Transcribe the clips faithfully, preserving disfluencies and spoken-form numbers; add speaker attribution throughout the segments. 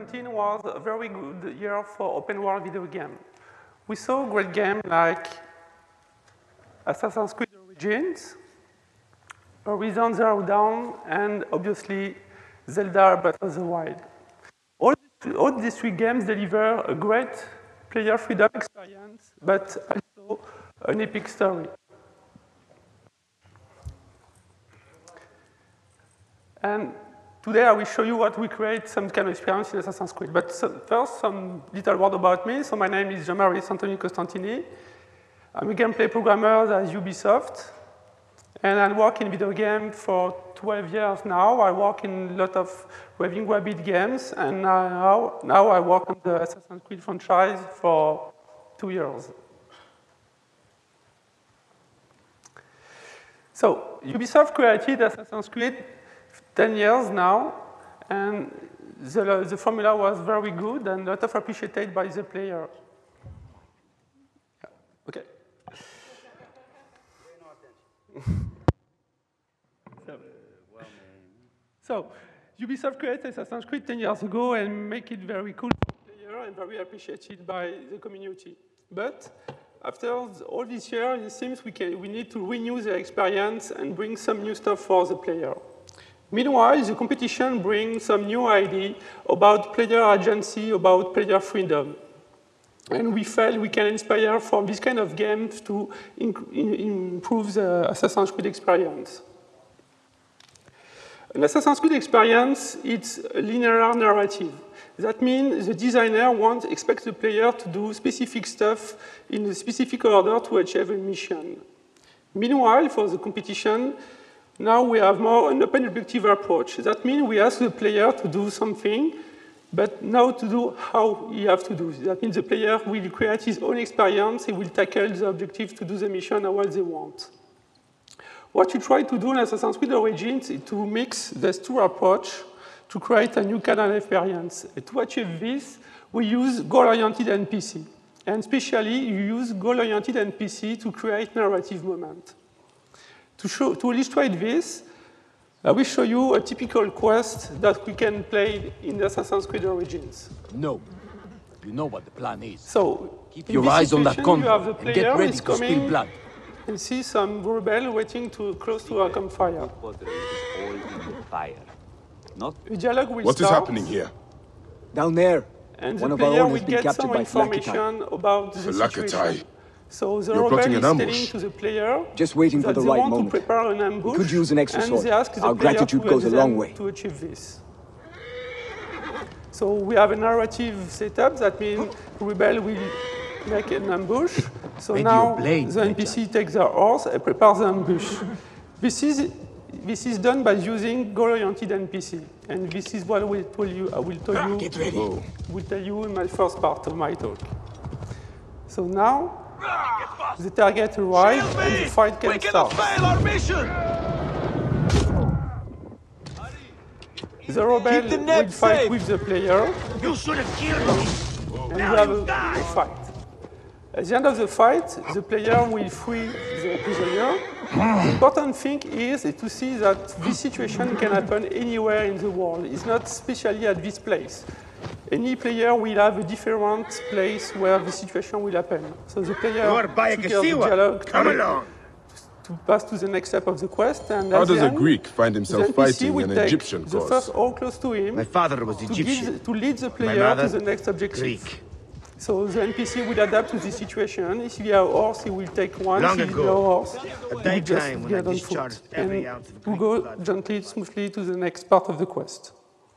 Speaker 1: seventeen was a very good year for open world video game. We saw great games like Assassin's Creed Origins, Horizon Zero Dawn, and obviously Zelda Breath of the Wild. All, all these three games deliver a great player freedom experience, but also an epic story. And today I will show you how we create some kind of experience in Assassin's Creed. But so, first, some little word about me. So my name is Jean-Marie Anthony Costantini. I'm a gameplay programmer at Ubisoft. And I work in video games for twelve years now. I work in a lot of Raving Rabbit games. And now, now I work on the Assassin's Creed franchise for two years. So Ubisoft created Assassin's Creed ten years now, and the, the formula was very good and a lot of appreciated by the player. Yeah. Okay. so, so, Ubisoft created Assassin's Creed ten years ago and make it very cool for the player and very appreciated by the community. But after all this year, it seems we, can, we need to renew the experience and bring some new stuff for the player. Meanwhile, the competition brings some new idea about player agency, about player freedom. And we felt we can inspire from this kind of games to in, in, improve the Assassin's Creed experience. An Assassin's Creed experience, it's a linear narrative. That means the designer wants, expects the player to do specific stuff in a specific order to achieve a mission. Meanwhile, for the competition, now we have more an open objective approach. That means we ask the player to do something, but now to do how he has to do. That means the player will create his own experience, he will tackle the objective to do the mission as they want. What you try to do in Assassin's Creed Origins is to mix these two approaches to create a new kind of experience. And to achieve this, we use goal-oriented N P C. And especially, you use goal-oriented N P C to create narrative moment. To, show, to illustrate this, I will show you a typical quest that we can play in Assassin's Creed Origins.
Speaker 2: No. You know what the plan is.
Speaker 1: So,
Speaker 2: keep your eyes on that convoy and get ready to spill blood.
Speaker 1: And see some rebel waiting to close to a campfire.
Speaker 3: Not
Speaker 1: the dialogue will
Speaker 4: what
Speaker 1: start,
Speaker 4: is happening here?
Speaker 2: Down there.
Speaker 1: And
Speaker 2: One
Speaker 1: the
Speaker 2: of our
Speaker 1: player
Speaker 2: own
Speaker 1: will
Speaker 2: has been
Speaker 1: get
Speaker 2: captured
Speaker 1: some
Speaker 2: by
Speaker 1: information about the
Speaker 4: Flakatai.
Speaker 1: situation. So the
Speaker 4: You're
Speaker 1: rebel
Speaker 4: plotting
Speaker 1: is
Speaker 4: an
Speaker 1: telling
Speaker 4: ambush.
Speaker 1: to the player
Speaker 2: Just waiting
Speaker 1: that
Speaker 2: for the
Speaker 1: they
Speaker 2: right
Speaker 1: want
Speaker 2: moment.
Speaker 1: to prepare an ambush,
Speaker 2: We could use an extra
Speaker 1: and
Speaker 2: sword.
Speaker 1: they ask the
Speaker 2: Our
Speaker 1: player
Speaker 2: gratitude
Speaker 1: to
Speaker 2: goes a
Speaker 1: help
Speaker 2: long
Speaker 1: them
Speaker 2: way.
Speaker 1: to achieve this. So we have a narrative setup. That means rebel will make an ambush. So
Speaker 2: Ready
Speaker 1: now
Speaker 2: your blade,
Speaker 1: the N P C takes their horse and prepares the ambush. This is this is done by using goal-oriented N P C, and this is what I will tell you. I will tell you.
Speaker 2: Get ready.
Speaker 4: Oh.
Speaker 1: Will tell you in my first part of my talk. So now the target arrives and the fight can start.
Speaker 5: Fail our mission!
Speaker 1: The rebel will fight
Speaker 5: safe.
Speaker 1: with the player,
Speaker 5: You should have killed me!
Speaker 1: and we have a, a fight. At the end of the fight, the player will free the prisoner. The important thing is to see that this situation can happen anywhere in the world. It's not especially at this place. Any player will have a different place where the situation will happen. So the player triggers the dialogue
Speaker 5: Come
Speaker 1: to,
Speaker 5: along!
Speaker 1: to pass to the next step of the quest. And
Speaker 4: How
Speaker 1: at
Speaker 4: does
Speaker 1: the
Speaker 4: a
Speaker 1: end,
Speaker 4: Greek find
Speaker 1: the
Speaker 4: himself
Speaker 1: N P C
Speaker 4: fighting
Speaker 1: will
Speaker 4: an
Speaker 1: take
Speaker 4: Egyptian
Speaker 1: the
Speaker 4: cause?
Speaker 1: first all close to him
Speaker 5: My father was
Speaker 1: to,
Speaker 5: Egyptian.
Speaker 1: give, to lead the
Speaker 5: My
Speaker 1: player
Speaker 5: mother,
Speaker 1: to the next objective.
Speaker 5: Greek.
Speaker 1: So the N P C will adapt to the situation. If he has a horse, he will take one.
Speaker 5: Long
Speaker 1: if he has
Speaker 5: ago,
Speaker 1: no horse,
Speaker 5: at
Speaker 1: he
Speaker 5: that
Speaker 1: will just
Speaker 5: time when I
Speaker 1: get on
Speaker 5: discharged
Speaker 1: foot.
Speaker 5: every
Speaker 1: And
Speaker 5: ounce of
Speaker 1: we
Speaker 5: Greek
Speaker 1: go
Speaker 5: blood.
Speaker 1: gently, smoothly to the next part of the quest.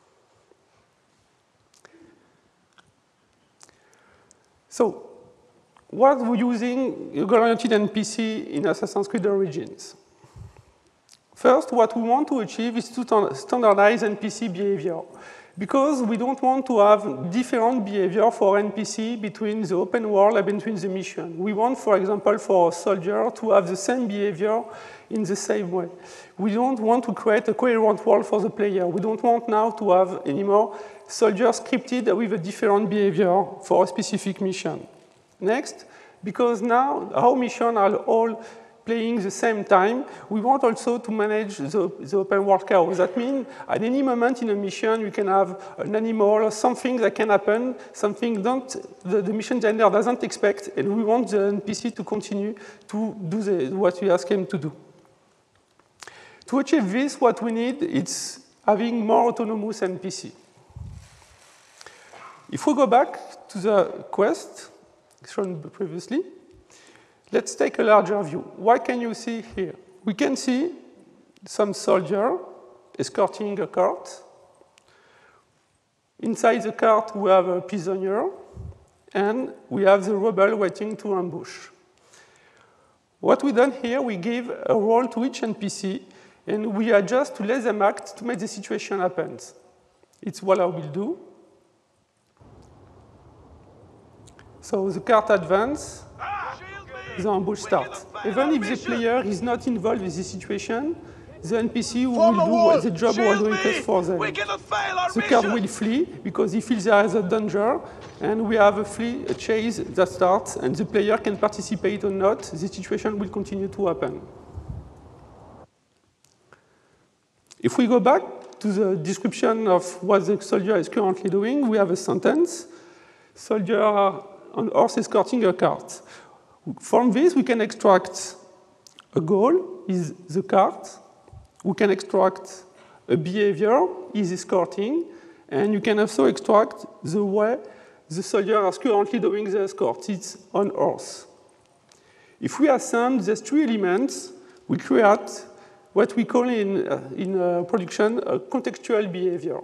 Speaker 1: So, what we're using a goal-oriented N P C in Assassin's Creed Origins. First, what we want to achieve is to standardize N P C behavior, because we don't want to have different behavior for N P C between the open world and between the mission. We want, for example, for a soldier to have the same behavior in the same way. We don't want to create a coherent world for the player. We don't want now to have anymore soldiers scripted with a different behavior for a specific mission. Next, because now our mission are all playing the same time, we want also to manage the, the open world chaos. That means at any moment in a mission, you can have an animal or something that can happen, something don't, the, the mission designer doesn't expect, and we want the N P C to continue to do the, what we ask him to do. To achieve this, what we need is having more autonomous N P C. If we go back to the quest shown previously, let's take a larger view. What can you see here? We can see some soldier escorting a cart. Inside the cart, we have a prisoner, and we have the rebel waiting to ambush. What we done here, we give a role to each N P C, and we adjust to let them act to make the situation happen. It's what I will do. So the cart advances, the ambush starts. Even if the player is not involved with the situation, the N P C will do the job while doing it for them. The cart will flee because he feels there is a danger, and we have a flee, a chase that starts, and the player can participate or not. The situation will continue to happen. If we go back to the description of what the soldier is currently doing, we have a sentence. Soldier on horse escorting a cart. From this, we can extract a goal, is the cart. We can extract a behavior, is escorting. And you can also extract the way the soldier is currently doing the escort. It's on horse. If we assemble these three elements, we create what we call in, uh, in uh, production a contextual behavior.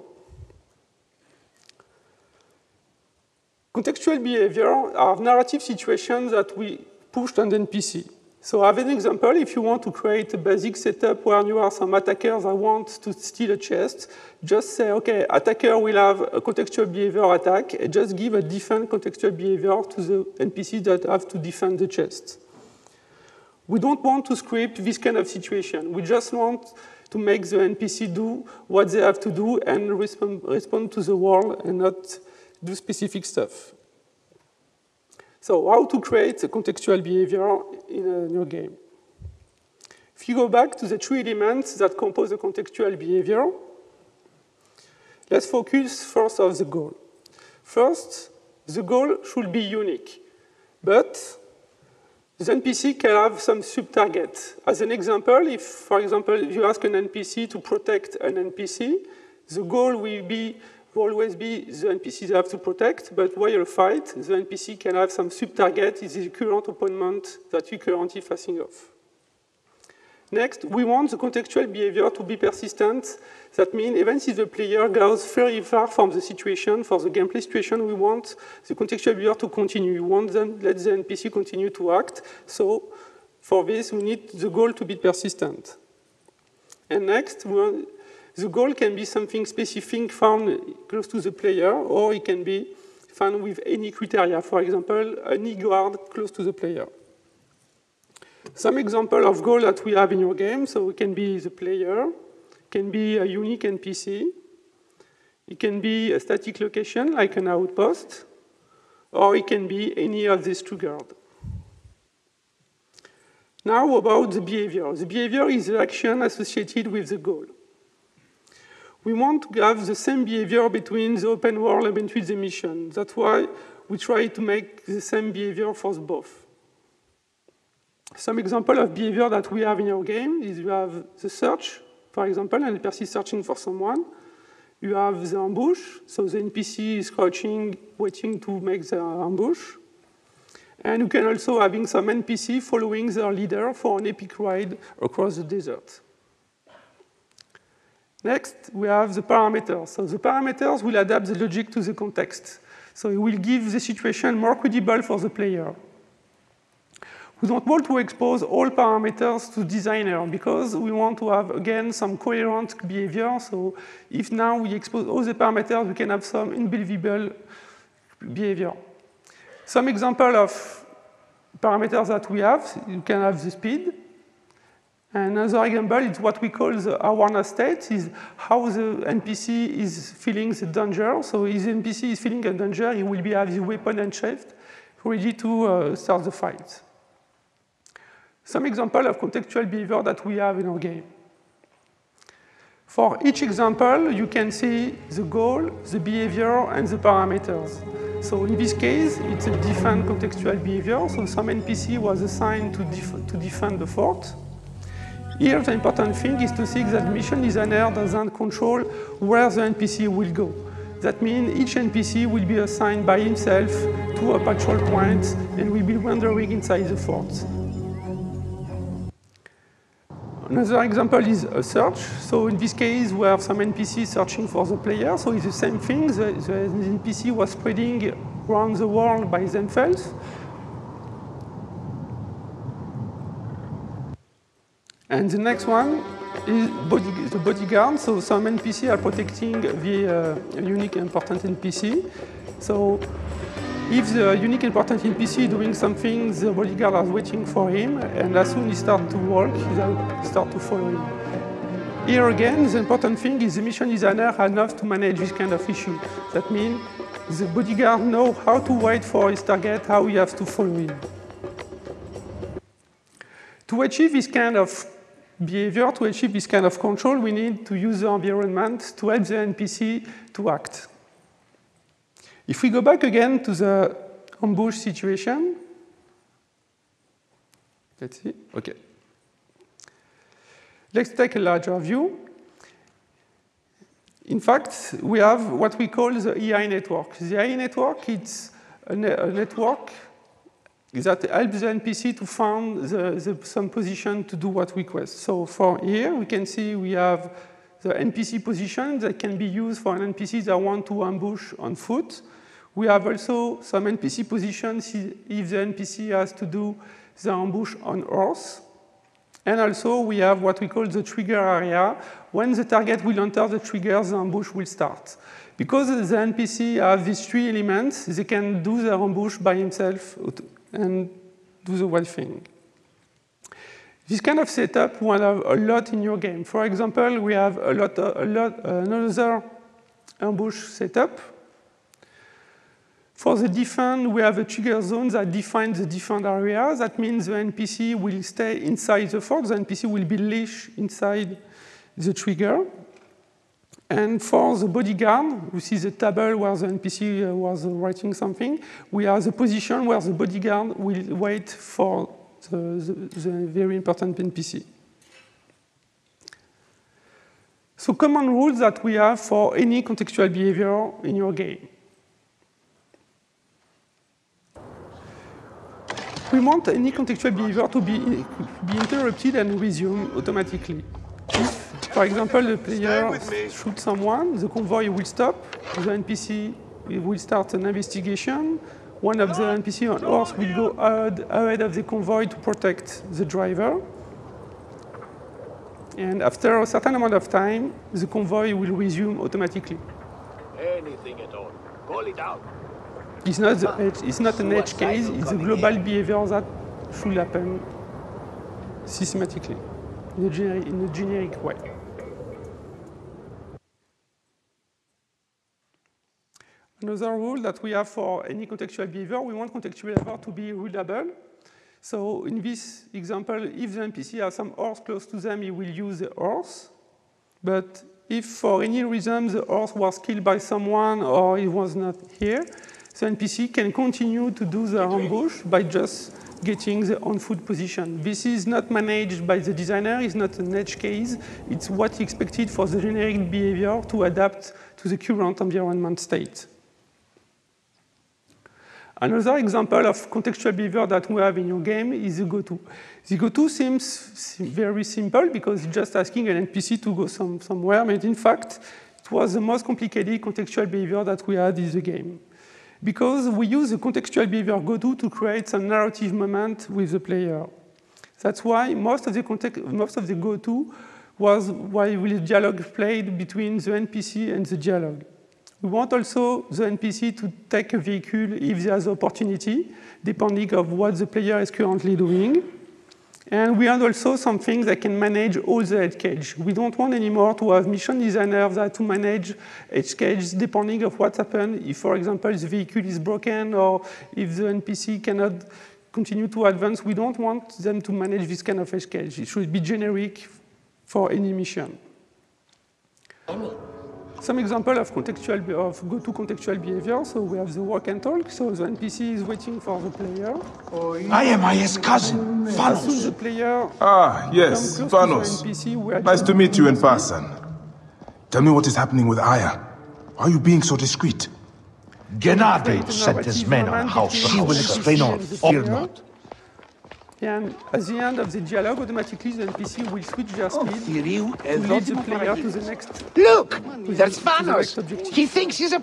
Speaker 1: Contextual behavior are narrative situations that we pushed on the N P C. So I have an example. If you want to create a basic setup where you have some attackers that want to steal a chest, just say, OK, attacker will have a contextual behavior attack, and just give a different contextual behavior to the N P C that have to defend the chest. We don't want to script this kind of situation. We just want to make the N P C do what they have to do and respond, respond to the world and not do specific stuff. So how to create a contextual behavior in a new game? If you go back to the three elements that compose a contextual behavior, let's focus first on the goal. First, the goal should be unique, but the N P C can have some sub-targets. As an example, if, for example, you ask an N P C to protect an N P C, the goal will be will always be the N P Cs have to protect, but while you fight, the N P C can have some sub-target is the current opponent that you're currently facing off. Next, we want the contextual behavior to be persistent. That means even if the player goes very far from the situation, for the gameplay situation, we want the contextual behavior to continue. We want them let the N P C continue to act. So for this, we need the goal to be persistent. And next, we want the goal can be something specific found close to the player, or it can be found with any criteria. For example, any guard close to the player. Some example of goal that we have in your game, so it can be the player, it can be a unique N P C, it can be a static location like an outpost, or it can be any of these two guards. Now about the behavior. The behavior is the action associated with the goal. We want to have the same behavior between the open world and between the mission. That's why we try to make the same behavior for both. Some example of behavior that we have in our game is you have the search, for example, and the N P C searching for someone. You have the ambush, so the N P C is crouching, waiting to make the ambush. And you can also having some N P C following their leader for an epic ride across the desert. Next, we have the parameters. So the parameters will adapt the logic to the context. So it will give the situation more credible for the player. We don't want to expose all parameters to designer because we want to have, again, some coherent behavior. So if now we expose all the parameters, we can have some unbelievable behavior. Some example of parameters that we have, you can have the speed. Another example is what we call the awareness state, is how the N P C is feeling the danger. So if the N P C is feeling a danger, he will be have the weapon and shaft ready to uh, start the fight. some example of contextual behavior that we have in our game. For each example, you can see the goal, the behavior, and the parameters. So in this case, it's a defend contextual behavior. So some N P C was assigned to, def to defend the fort. Here, the important thing is to see that mission designer doesn't control where the N P C will go. That means each N P C will be assigned by himself to a patrol point and will be wandering inside the fort. Another example is a search. So in this case, we have some N P C searching for the player. So it's the same thing. The, the N P C was spreading around the world by themselves. And the next one is body, the bodyguard. So some N P C are protecting the uh, unique important N P C. So if the unique important N P C is doing something, the bodyguard is waiting for him, and as soon as he starts to walk, they start to follow him. Here again, the important thing is the mission designer has enough to manage this kind of issue. That means the bodyguard knows how to wait for his target, how he has to follow him. To achieve this kind of behavior, to achieve this kind of control, we need to use the environment to help the N P C to act. If we go back again to the ambush situation, let's see, okay. Let's take a larger view. In fact, we have what we call the E I network. The E I network is a, ne a network that helps the N P C to find the, the, some position to do what we request. So for here, we can see we have the N P C position that can be used for an N P C that want to ambush on foot. We have also some N P C positions if the N P C has to do the ambush on horse. And also we have what we call the trigger area. When the target will enter the trigger, the ambush will start. Because the N P C have these three elements, they can do their ambush by himself and do the right thing. This kind of setup we have a lot in your game. For example, we have a lot, a lot another ambush setup. For the defend, we have a trigger zone that defines the defend area. That means the N P C will stay inside the fort. The N P C will be leashed inside the trigger. And for the bodyguard, we see the table where the N P C was writing something. We have the position where the bodyguard will wait for the, the, the very important N P C. So common rules that we have for any contextual behavior in your game. We want any contextual behavior to be, be interrupted and resume automatically. If, for example, the player shoots someone, the convoy will stop, the N P C will start an investigation, one of the N P C on horse will go ahead, ahead of the convoy to protect the driver. And after a certain amount of time, the convoy will resume automatically.
Speaker 5: Anything at all. Call it out.
Speaker 1: It's not, the edge, it's not an edge case, it's a global behavior that should happen systematically, in a generic, in a generic way. Another rule that we have for any contextual behavior, we want contextual behavior to be readable. So in this example, if the N P C has some horse close to them, he will use the horse. But if for any reason the horse was killed by someone or he was not here, the N P C can continue to do the ambush by just getting the on-foot position. This is not managed by the designer, it's not an edge case, it's what expected for the generic behavior to adapt to the current environment state. Another example of contextual behavior that we have in your game is the go-to. The go-to seems very simple because it's just asking an N P C to go some, somewhere, but in fact, it was the most complicated contextual behavior that we had in the game. Because we use the contextual behavior go-to to create some narrative moment with the player. That's why most of the, most of the go-to was while the dialogue played between the N P C and the dialogue. We want also the N P C to take a vehicle if there's opportunity, depending on what the player is currently doing. And we have also something that can manage all the edge cage. We don't want anymore to have mission designers that to manage edge cages depending on what happened. If, for example, the vehicle is broken or if the N P C cannot continue to advance, we don't want them to manage this kind of edge case. It should be generic for any mission. Some example of contextual of go-to contextual behavior. So we have the walk and talk. So the N P C is waiting for the player.
Speaker 3: I am Aya's cousin,
Speaker 1: As soon
Speaker 3: Vanos.
Speaker 1: as the player
Speaker 4: Ah, yes,
Speaker 1: comes close to the
Speaker 4: Vanos.
Speaker 1: N P C, we are
Speaker 4: Nice
Speaker 1: just
Speaker 4: to meet you in
Speaker 1: moving
Speaker 4: person. Tell me what is happening with Aya. Why are you being so discreet?
Speaker 3: Gennady sent his men on house to
Speaker 2: She will
Speaker 3: house.
Speaker 2: explain all. Fear not.
Speaker 1: And at the end of the dialogue, automatically the N P C will switch their speed to
Speaker 2: Firiu e
Speaker 1: lead the player to the next.
Speaker 6: Look, there's
Speaker 1: to the next
Speaker 6: Vanos.
Speaker 1: objective.
Speaker 6: He thinks he's a...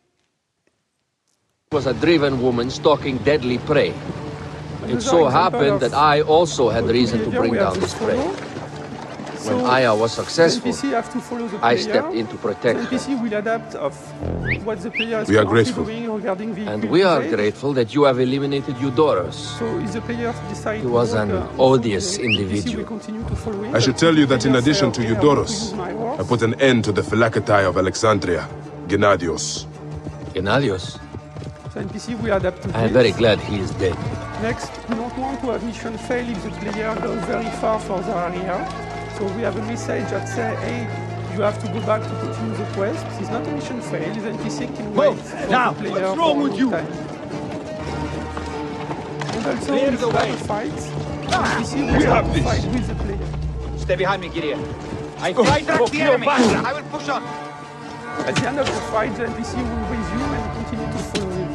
Speaker 6: was a driven woman stalking deadly prey. It
Speaker 1: Another
Speaker 6: so
Speaker 1: example
Speaker 6: happened
Speaker 1: of
Speaker 6: that I also had reason to
Speaker 1: behavior,
Speaker 6: bring
Speaker 1: we have
Speaker 6: down
Speaker 1: the
Speaker 6: this prey.
Speaker 1: follow.
Speaker 6: When
Speaker 1: So
Speaker 6: Aya was
Speaker 1: the N
Speaker 6: successful,
Speaker 1: P C have to follow the
Speaker 6: I
Speaker 1: player.
Speaker 6: stepped in to protect
Speaker 1: The N P C
Speaker 6: her.
Speaker 1: will adapt of what the player is
Speaker 4: We are
Speaker 1: currently
Speaker 4: grateful.
Speaker 1: doing regarding vehicle
Speaker 6: And we are
Speaker 1: usage.
Speaker 6: grateful that you have eliminated Eudoros.
Speaker 1: So if the player decides
Speaker 6: He was
Speaker 1: to
Speaker 6: an
Speaker 1: work, uh,
Speaker 6: odious
Speaker 1: the N P C
Speaker 6: individual.
Speaker 1: will continue to follow him,
Speaker 4: I should
Speaker 1: but
Speaker 4: tell you
Speaker 1: if the
Speaker 4: that in
Speaker 1: player say,
Speaker 4: addition to
Speaker 1: "Okay, I want to
Speaker 4: Eudoros,
Speaker 1: use my horse,"
Speaker 4: I put an end to the Phylaketae of Alexandria, Gennadios.
Speaker 6: Gennadios,
Speaker 1: the N P C will adapt to
Speaker 6: I am
Speaker 1: this.
Speaker 6: very glad he is dead.
Speaker 1: Next, we don't want to have mission fail if the player goes very far for the area. So we have a message that says, hey, you have to go back to continue the quest. It's not a mission fail, the N P C can wait for
Speaker 2: now,
Speaker 1: the player
Speaker 2: what's
Speaker 1: for
Speaker 2: wrong
Speaker 1: a
Speaker 2: with
Speaker 1: long
Speaker 2: you?
Speaker 1: time. And also,
Speaker 2: Clear
Speaker 1: if
Speaker 2: the
Speaker 1: you have
Speaker 2: way.
Speaker 1: a fight, the N P C will have to fight with the player.
Speaker 2: Stay behind me, Gideon. I fight for pure battle. I will push on.
Speaker 1: At the end of the fight, the N P C will resume and continue to follow him.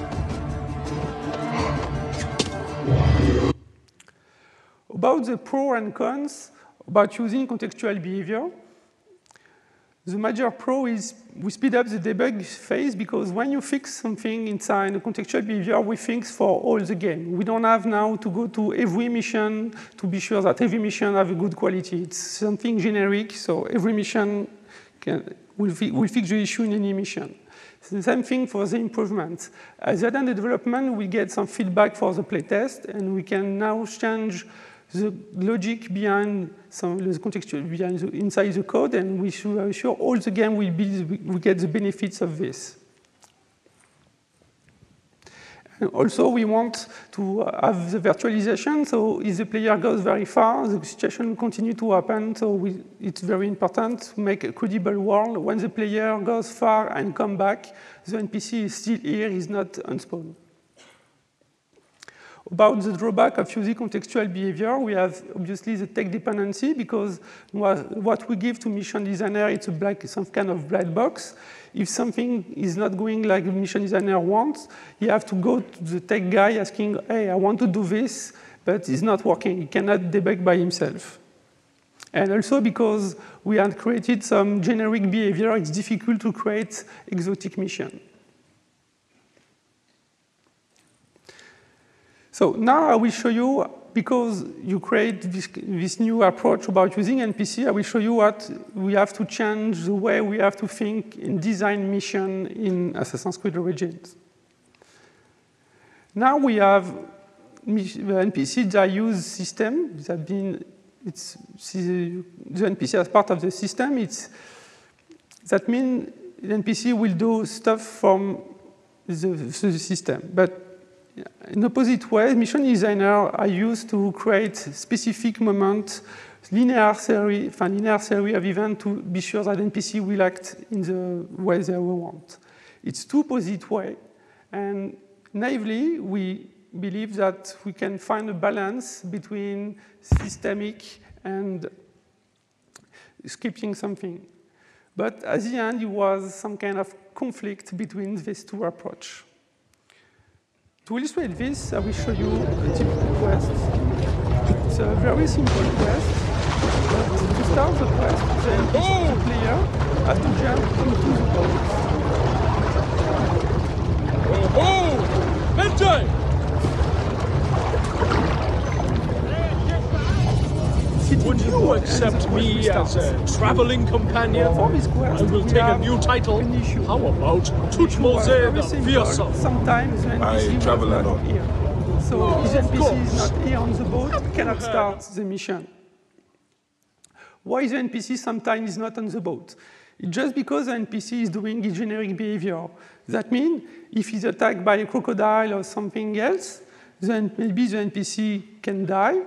Speaker 1: About the pros and cons about using contextual behavior, the major pro is we speed up the debug phase because when you fix something inside a contextual behavior, we fix for all the game. We don't have now to go to every mission to be sure that every mission have a good quality. It's something generic, so every mission can, will, fi will fix the issue in any mission. It's the same thing for the improvements. At the end of the development, we get some feedback for the playtest, and we can now change the logic behind some the contextual behind the, inside the code, and we should assure all the game will be we get the benefits of this. And also, we want to have the virtualization. So if the player goes very far, the situation will continue to happen. So we, it's very important to make a credible world. When the player goes far and come back, the N P C is still here, is not unspawned. About the drawback of using contextual behavior, we have obviously the tech dependency because what we give to mission designer, it's a black, some kind of black box. If something is not going like the mission designer wants, you have to go to the tech guy asking, hey, I want to do this, but it's not working. He cannot debug by himself. And also because we have created some generic behavior, it's difficult to create exotic mission. So now I will show you, because you create this, this new approach about using N P C, I will show you what we have to change the way we have to think in design mission in Assassin's Creed Origins. Now we have the N P C that use system that been, it's the N P C as part of the system. It's, that means the N P C will do stuff from the, the system. But in opposite way, mission designers are used to create specific moments, linear series, linear series of events to be sure that N P C will act in the way they want. It's two opposite ways, and naively we believe that we can find a balance between systemic and scripting something. But at the end, it was some kind of conflict between these two approaches. To illustrate this, I will show you a typical quest. It's a very simple quest. But to start the quest, the N P C, the player has to jump into the boat.
Speaker 7: Oh, oh! Midday! Would you accept me as a traveling companion?
Speaker 1: For this quest,
Speaker 7: I will
Speaker 1: we
Speaker 7: take a
Speaker 1: have
Speaker 7: new title.
Speaker 1: an issue.
Speaker 7: How about Tutmose
Speaker 1: Very
Speaker 7: the
Speaker 1: simple.
Speaker 7: Fearsome?
Speaker 1: Sometimes the N P C
Speaker 4: I
Speaker 1: was
Speaker 4: travel
Speaker 1: not
Speaker 4: alone.
Speaker 1: here. So if the N P C is
Speaker 7: course.
Speaker 1: not here on the boat, we cannot start the mission. Why the N P C sometimes is not on the boat? It's just because the N P C is doing its generic behavior. That means if he's attacked by a crocodile or something else, then maybe the N P C can die.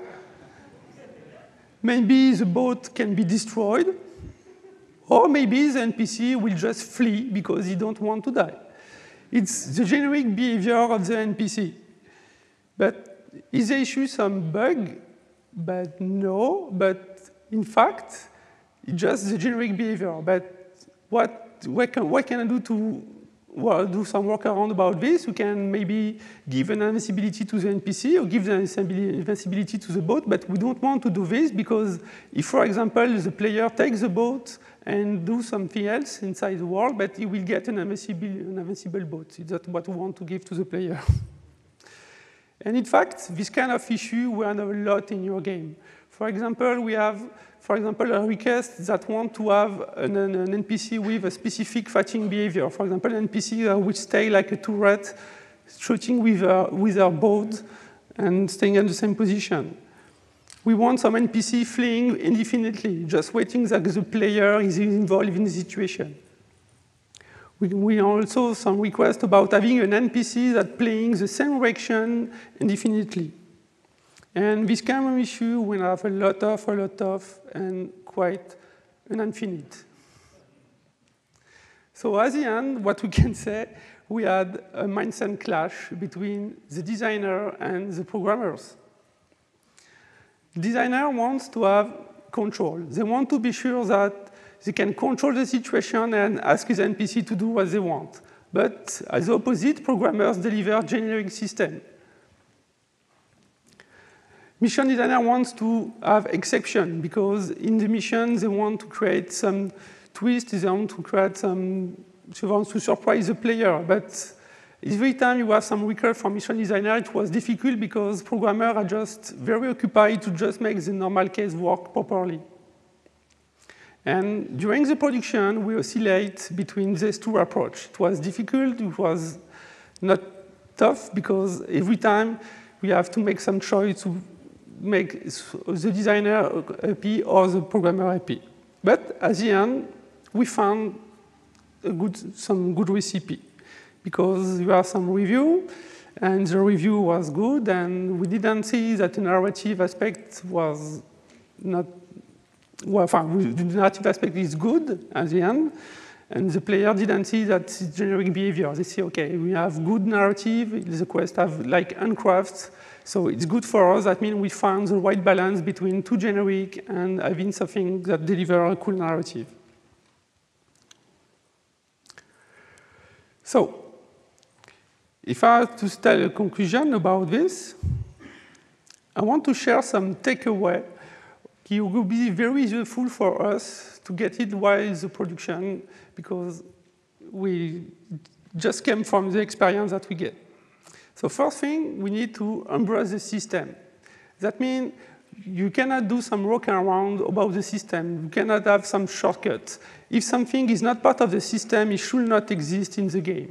Speaker 1: Maybe the boat can be destroyed. Or maybe the N P C will just flee because he don't want to die. It's the generic behavior of the N P C. But is the issue some bug? But no, but in fact, it's just the generic behavior. But what, what, can, what can I do to well, do some workaround about this? We can maybe give an invincibility to the N P C or give the invincibility to the boat, but we don't want to do this because if, for example, the player takes the boat and do something else inside the world, but he will get an invincible, an invincible boat. That's what we want to give to the player. And in fact, this kind of issue we have a lot in your game. For example, we have, for example, a request that want to have an, an, an N P C with a specific fighting behavior. For example, an N P C uh, which stay like a turret, shooting with her, with her boat and staying in the same position. We want some N P C fleeing indefinitely, just waiting that the player is involved in the situation. We, we also some request about having an N P C that playing the same direction indefinitely. And this kind of issue we have a lot of, a lot of, and quite an infinite. So at the end, what we can say, we had a mindset clash between the designer and the programmers. The designer wants to have control. They want to be sure that they can control the situation and ask the N P C to do what they want. But as the opposite, programmers deliver generic system. Mission designer wants to have exception because in the mission they want to create some twist, they want to create some, they want to surprise the player. But every time you have some request from mission designer, it was difficult because programmers are just very occupied to just make the normal case work properly. And during the production, we oscillate between these two approaches. It was difficult, it was not tough because every time we have to make some choice to make the designer happy or the programmer happy. But at the end, we found a good, some good recipe because you have some review, and the review was good, and we didn't see that the narrative aspect was not, well, the narrative aspect is good at the end, and the player didn't see that it's generic behavior. They say, okay, we have good narrative, the quest have like uncrafts, so it's good for us. That means we found the right balance between too generic and having something that delivers a cool narrative. So, if I have to tell a conclusion about this, I want to share some takeaway. It will be very useful for us to get it while the production, because we just came from the experience that we get. So first thing, we need to embrace the system. That means you cannot do some workaround about the system. You cannot have some shortcuts. If something is not part of the system, it should not exist in the game.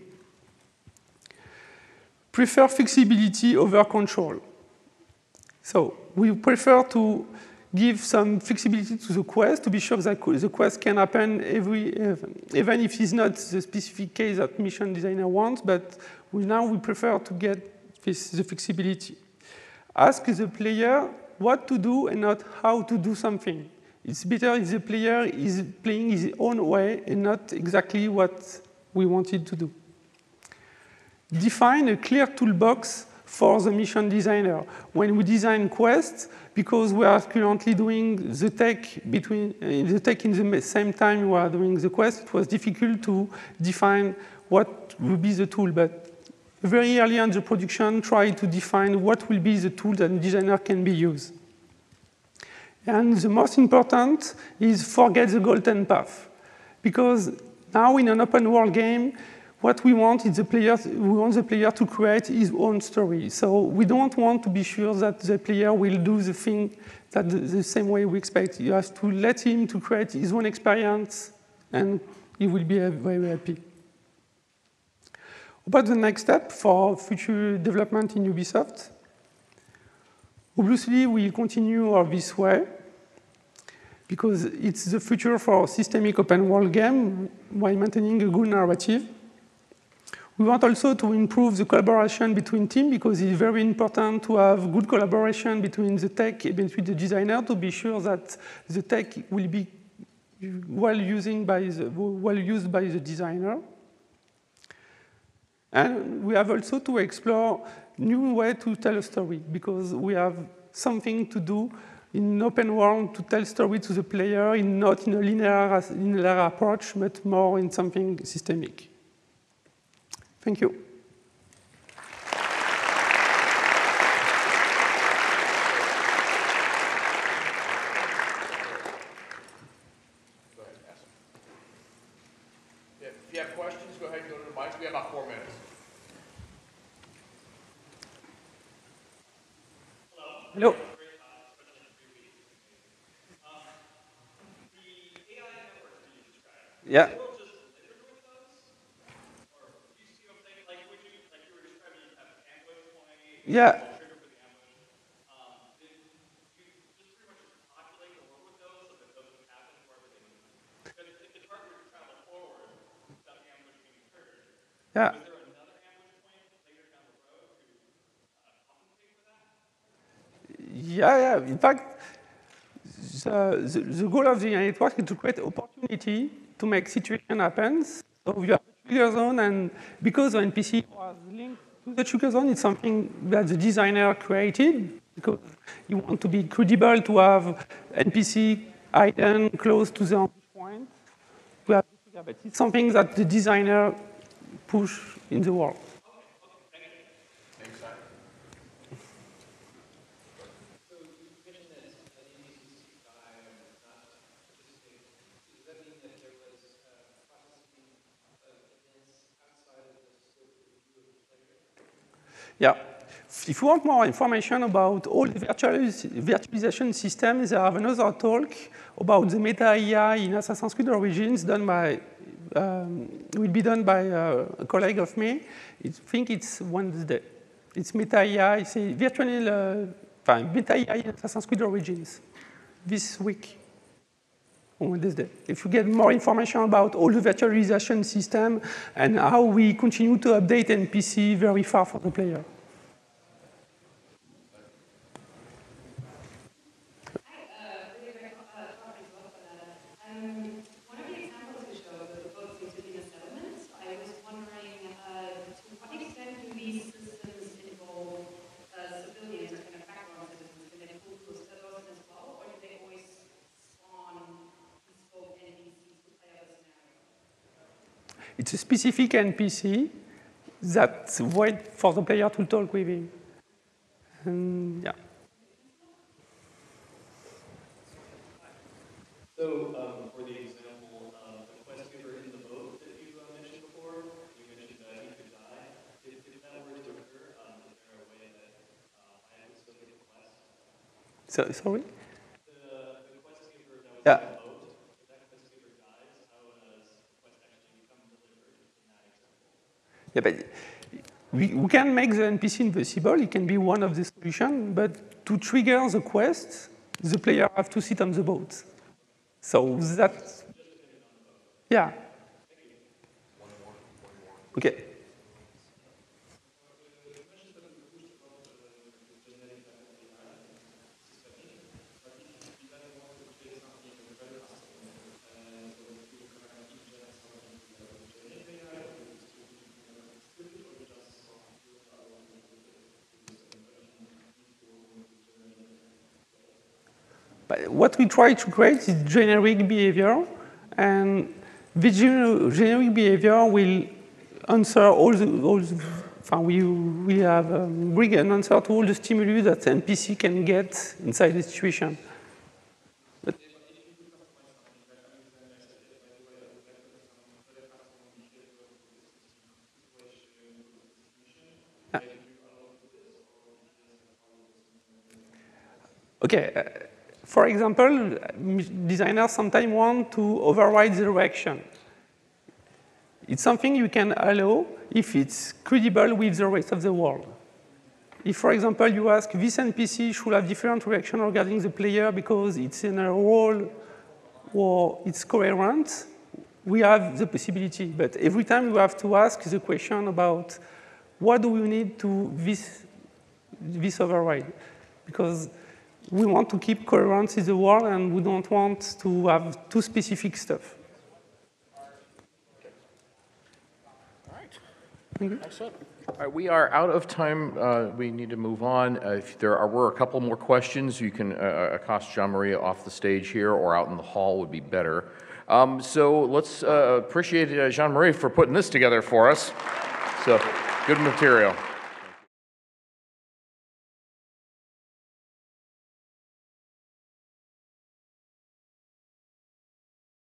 Speaker 1: Prefer flexibility over control. So we prefer to give some flexibility to the quest to be sure that the quest can happen every, even if it's not the specific case that mission designer wants, but we now we prefer to get this, the flexibility. Ask the player what to do and not how to do something. It's better if the player is playing his own way and not exactly what we wanted to do. Define a clear toolbox for the mission designer. When we design quests, because we are currently doing the tech between uh, the tech in the same time we are doing the quest, it was difficult to define what will be the tool. But very early in the production, try to define what will be the tool that the designer can be used. And the most important is forget the golden path, because now in an open world game, what we want is the player, we want the player to create his own story. So we don't want to be sure that the player will do the thing that the, the same way we expect. You have to let him to create his own experience, and he will be very, very happy. About the next step for future development in Ubisoft, obviously we'll continue this way, because it's the future for systemic open world game while maintaining a good narrative. We want also to improve the collaboration between teams because it's very important to have good collaboration between the tech and between the designer to be sure that the tech will be well, using by the, well used by the designer. And we have also to explore new way to tell a story because we have something to do in an open world to tell story to the player, in not in a linear, linear approach, but more in something systemic. Thank you.
Speaker 8: If you have questions, go ahead and go to the mics. We have about four minutes.
Speaker 1: Hello. Yeah. Yeah. Yeah. Yeah, yeah. In fact, the, the, the goal of the network is to create opportunity to make situation happen. So you have a trigger zone, and because the N P C was linked to the trigger zone, it's something that the designer created because you want to be credible to have N P C hidden close to the ambush point. We have the trigger, but it's something that the designer push in the world. Yeah. If you want more information about all the virtualization systems, I have another talk about the meta A I in Assassin's Creed Origins done by, um, will be done by uh, a colleague of me. I think it's Wednesday. It's meta A I, it's a virtual, uh, meta A I in Assassin's Creed Origins this week on Wednesday. If you get more information about all the virtualization system and how we continue to update N P C very far from the player. It's a specific N P C that waits for the player to talk with him. And, yeah.
Speaker 9: So um, for the example, um, the quest giver in the boat that you uh, mentioned before, you mentioned that he could die. If, if that were to occur, um, is there a way that uh, I would still get the quest?
Speaker 1: So, sorry?
Speaker 9: The, the quest giver that was
Speaker 1: yeah.
Speaker 9: in the boat, if that quest giver dies, how does the quest actually become delivered in that example?
Speaker 1: Yeah, but we, we can make the N P C invisible. It can be one of the solutions, but to trigger the quest, the player have to sit on the boat. So that's, yeah. Okay. But what we try to create is generic behavior, and the generic behavior will answer all the, all the we, we have um, bring an answer to all the stimuli that the N P C can get inside the situation. But, yeah. Okay. Uh, For example, designers sometimes want to override the direction. It's something you can allow if it's credible with the rest of the world. If, for example, you ask this N P C should have different reaction regarding the player because it's in a role where it's coherent, we have the possibility, but every time we have to ask the question about what do we need to this, this override? Because we want to keep coherence in the world and we don't want to have too specific stuff.
Speaker 8: All right.
Speaker 1: Mm-hmm.
Speaker 8: Excellent. All right, we are out of time. Uh, we need to move on. Uh, if there are, were a couple more questions, you can uh, accost Jean-Marie off the stage here or out in the hall would be better. Um, so let's uh, appreciate uh, Jean-Marie for putting this together for us. So good material.